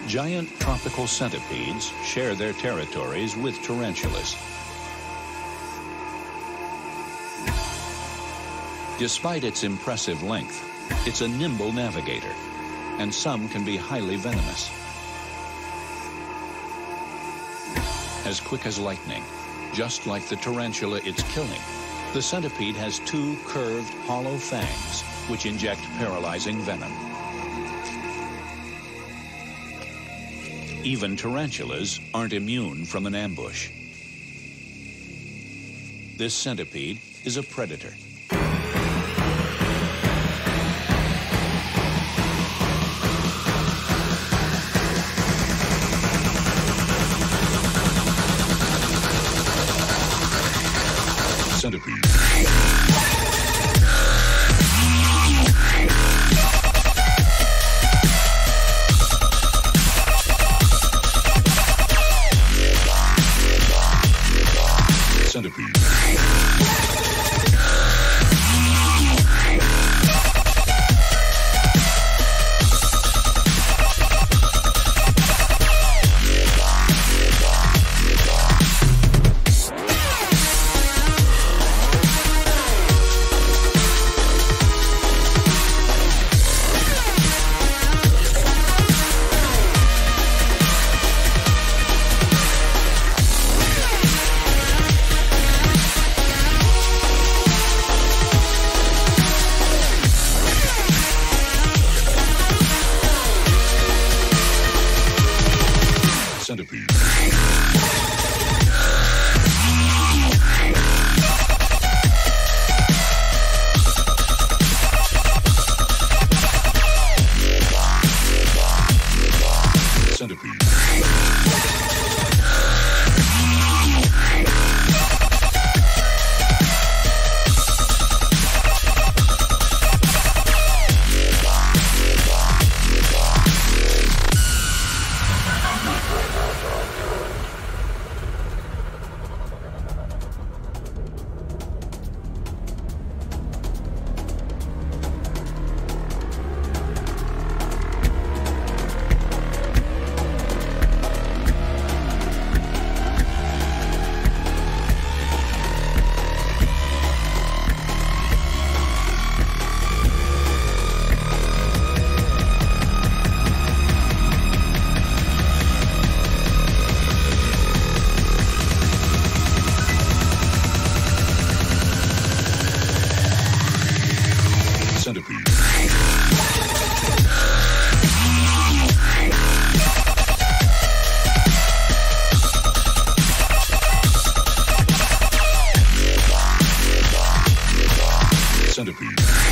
Giant tropical centipedes share their territories with tarantulas. Despite its impressive length, it's a nimble navigator, and some can be highly venomous. As quick as lightning, just like the tarantula it's killing, the centipede has two curved, hollow fangs which inject paralyzing venom. Even tarantulas aren't immune from an ambush. This centipede is a predator. Centipede. Centipede. Centipede. Centipede. Centipede. Centipede.